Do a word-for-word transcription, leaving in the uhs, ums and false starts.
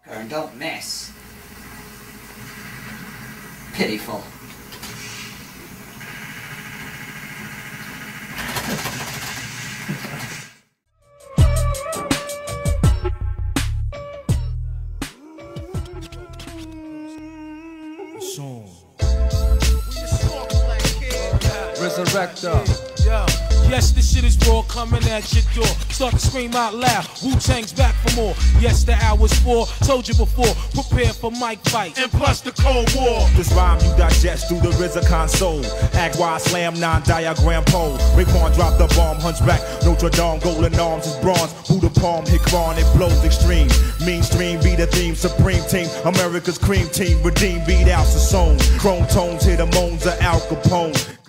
and don't miss. Pitiful. Resurrector. Yo, yes, this shit is raw, coming at your door. Start to scream out loud. Wu-Tang's back for more. Yes, the hour's four. Told you before. Prepare for mic fight. And plus the Cold War. This rhyme you digest through the R Z A console. Act why I slam non-diagram pole. Raekwon drop the bomb. Hunchback. Notre Dame. Golden arms is bronze. Buddha palm. Hit Kron. It blows extreme. Mainstream be the theme. Supreme team. America's cream team. Redeem beat out Sassoon. Chrome tones hit the moans of Al Capone.